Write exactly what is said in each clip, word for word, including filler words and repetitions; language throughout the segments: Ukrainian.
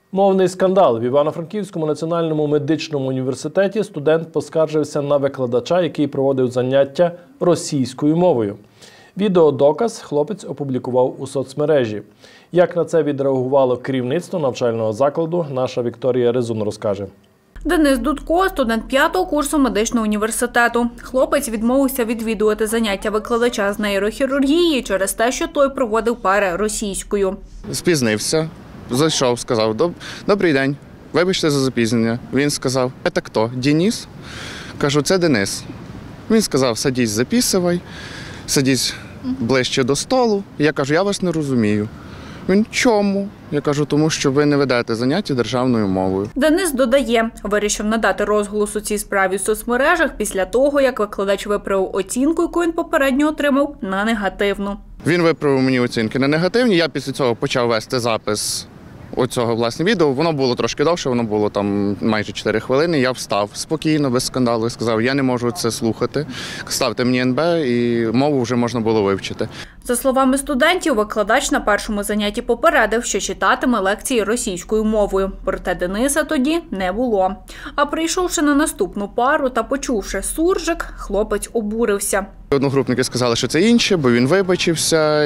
Мовний скандал. В Івано-Франківському національному медичному університеті студент поскаржився на викладача, який проводив заняття російською мовою. Відеодоказ хлопець опублікував у соцмережі. Як на це відреагувало керівництво навчального закладу, наша Вікторія Резун розкаже. Денис Дудко – студент п'ятого курсу медичного університету. Хлопець відмовився відвідувати заняття викладача з нейрохірургії через те, що той проводив пари російською. Спізнився, зайшов, сказав: «Добрий день, вибачте за запізнення». Він сказав: «Це хто? Денис?» Кажу: «Це Денис». Він сказав: «Садись, записуй, садись ближче до столу». Я кажу: «Я вас не розумію». Він: «Чому?» Я кажу: «Тому що ви не ведете заняття державною мовою». Денис додає, вирішив надати розголос у цій справі в соцмережах після того, як викладач виправив оцінку, яку він попередньо отримав, на негативну. Він виправив мені оцінки на негативні, я після цього почав вести запис оцього, власне, відео. Воно було трошки довше, воно було там майже чотири хвилини. Я встав спокійно, без скандалу, і сказав: «Я не можу це слухати, ставте мені ен бе», і мову вже можна було вивчити. За словами студентів, викладач на першому занятті попередив, що читатиме лекції російською мовою. Проте Дениса тоді не було. А прийшовши на наступну пару та почувши суржик, хлопець обурився. Одногрупники сказали, що це інше, бо він вибачився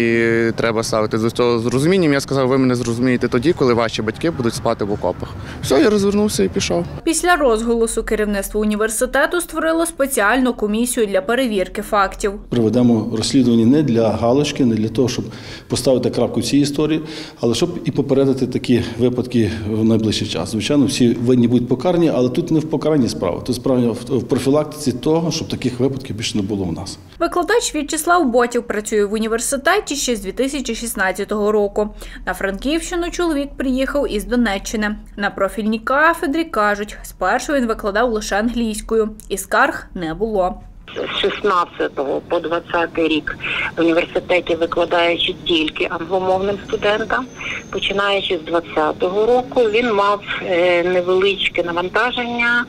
і треба ставити до цього з розумінням. Я сказав: «Ви мене зрозумієте тоді, коли ваші батьки будуть спати в окопах». Все, я розвернувся і пішов. Після розголосу керівництво університету створило спеціальну комісію для перевірки фактів. Проведемо розслідування не для галочки, не для того, щоб поставити крапку в цій історії, але щоб і попередити такі випадки в найближчий час. Звичайно, всі винні будуть покарані, але тут не в покаранні справа. Тут справа в профілактиці того, щоб таких випадків більше не було в нас. Викладач В'ячеслав Ботів працює в університеті ще з дві тисячі шістнадцятого року. На Франківщину чоловік приїхав із Донеччини. На профільній кафедрі кажуть, спершу він викладав лише англійською, і скарг не було. З шістнадцятого по двадцятий рік в університеті викладаючи тільки англомовним студентам. Починаючи з двадцятого року він мав невеличке навантаження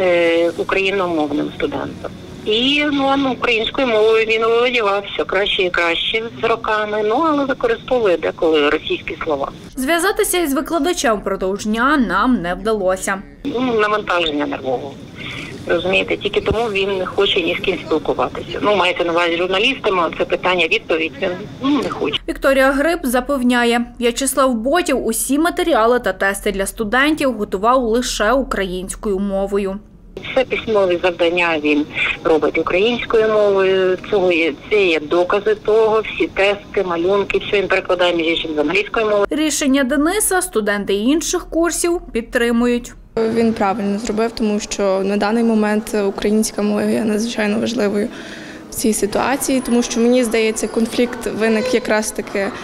україномовним студентам. І ну, українською мовою він володівав все краще і краще з роками, ну але використовує деколи російські слова. Зв'язатися із викладачем впродовж дня нам не вдалося. Ну, навантаження нервового. Розумієте, тільки тому він не хоче ні з ким спілкуватися. Ну, мається на увазі журналістами, це питання-відповідь, він ну, не хоче. Вікторія Гриб запевняє, В'ячеслав Ботів усі матеріали та тести для студентів готував лише українською мовою. Все письмові завдання він робить українською мовою, цього є, це є докази того, всі тести, малюнки, все він перекладає між іншим з англійської мови. Рішення Дениса студенти інших курсів підтримують. Він правильно зробив, тому що на даний момент українська мова є надзвичайно важливою в цій ситуації, тому що, мені здається, конфлікт виник якраз таки е,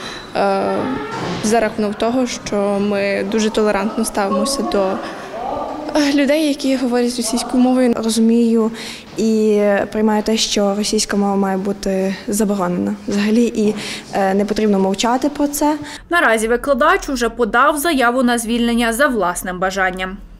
за рахунок того, що ми дуже толерантно ставимося до людей, які говорять російською мовою. Розумію і приймаю те, що російська мова має бути заборонена взагалі, і не потрібно мовчати про це. Наразі викладач уже подав заяву на звільнення за власним бажанням.